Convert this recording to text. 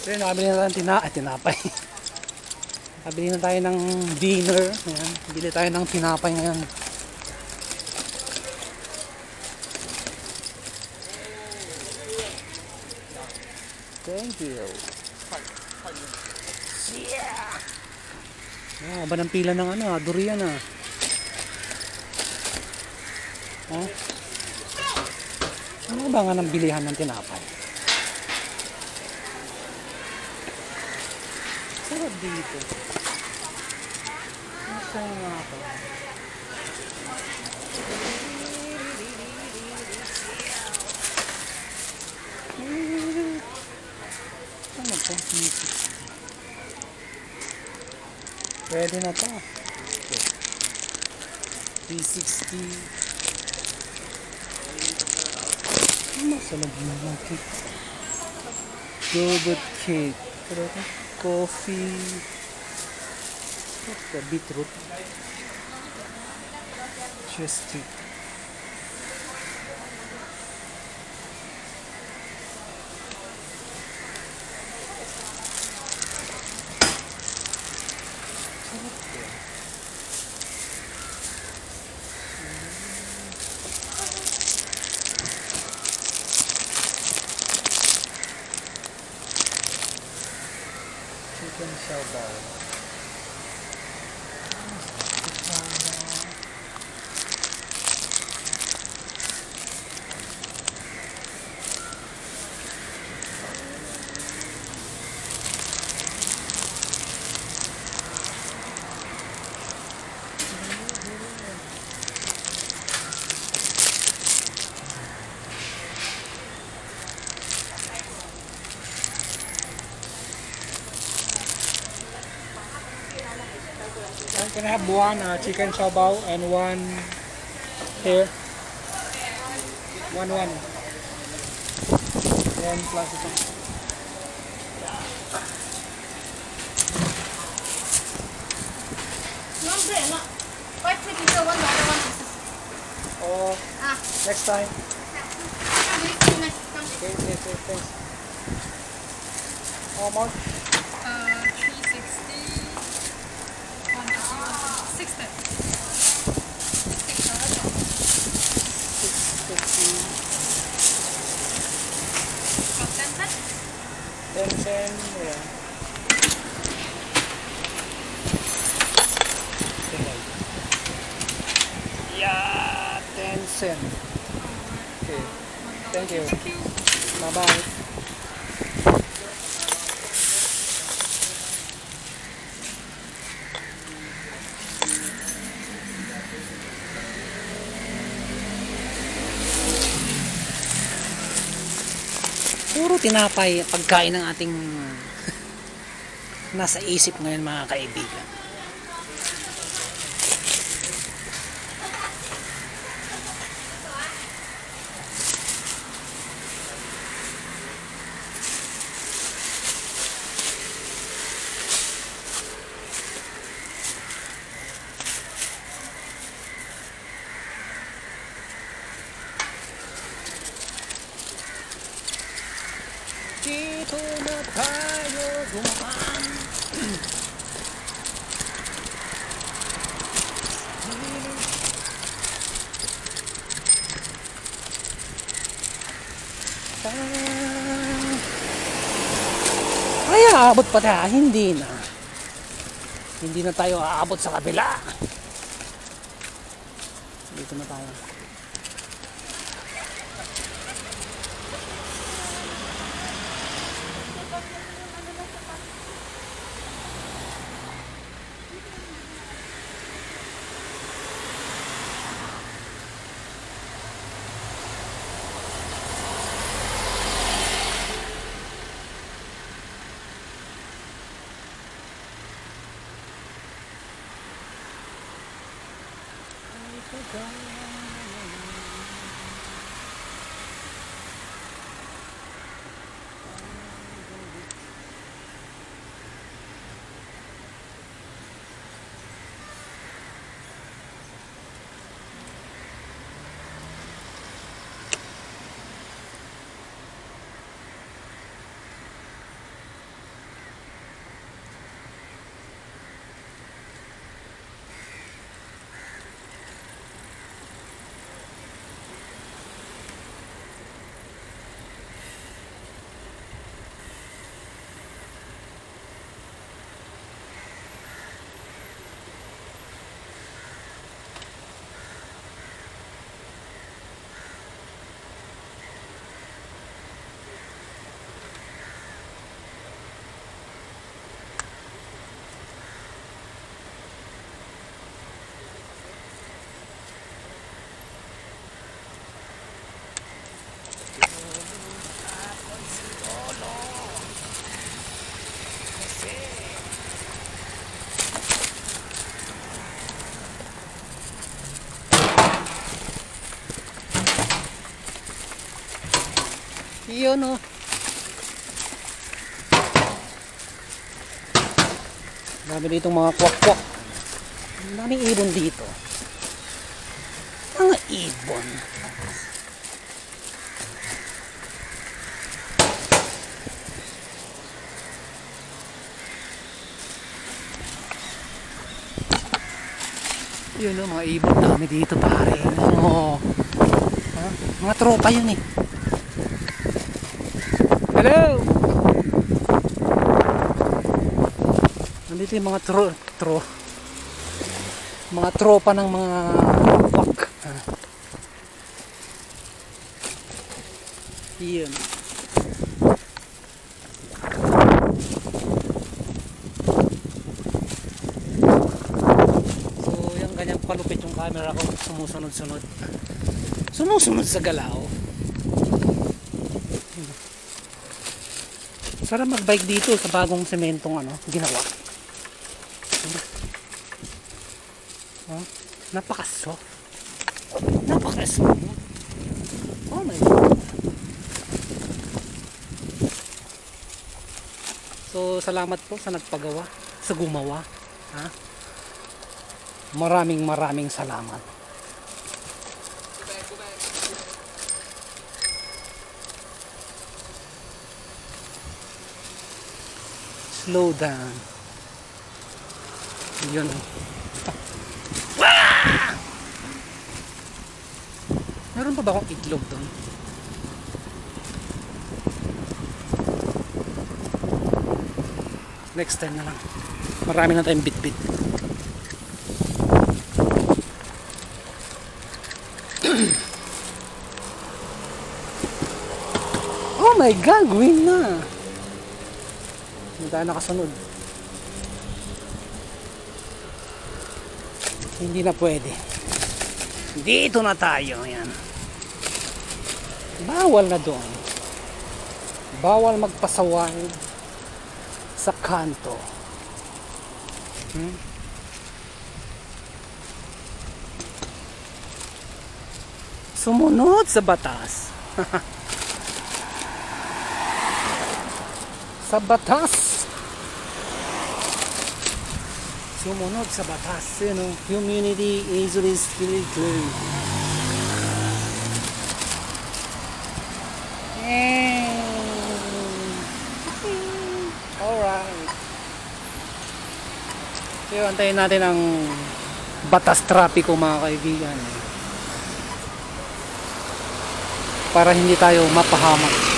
So yun, nakabili na tayo tinapay. Nakabili na tayo ng dinner. Ayan, bili tayo ng tinapay ngayon. Thank you. Yeah! Ba ng pila ng durian Ano ba nga ng bilihan ng tinapay? Sarap dito. Masaya nga ako. Ano po? Pwede na to. 360. Masarap na cake. Yogurt cake. Coffee. Beetroot. Cheese stick. Chicken siopaw. Can I have one chicken siopaw and one here? One. Then plus ito. Oh, next time. Okay, thanks. How much? 360. 10 cents, yeah. Yeah, 10 cents. Okay, thank you. Bye-bye. Puro tinapay pagkain ng ating nasa isip ngayon mga kaibigan. Dito na tayo dumaan. Ay, aabot pa tayo. Hindi na tayo aabot sa kabila. Dito na tayo. Yun oh. Dami ditong mga kwak-kwak. Daming ibon dito. Mga ibon. Yun o, mga ibon. Dami dito pare. Oh. Mga tropa yun eh. Hello! Nandito yung mga mga tropa ng mga kwak. Yun. So yung ganyan palupit yung camera ko, sumusunod-sunod. Sumusunod sa galaw. Sarap magbike dito sa bagong sementong ginawa. Napaka-soft. Napaka-smooth. Oh my God. So salamat po sa nagpagawa, sa gumawa. Maraming salamat. Slow down. Yun. Meron pa ba akong itlog doon? Next time na lang. Marami na tayong bit-bit. Oh my God, win na. Hindi tayo nakasunod. Hindi na pwede. Dito na tayo. Yan. Bawal na doon. Bawal magpasaway sa kanto. Sumunod sa batas. Sa batas. Sumunod sa batas. You know, humanity is really clear. Alright. So, antayin natin ang batas trapiko mga kaibigan. Para hindi tayo mapahamak.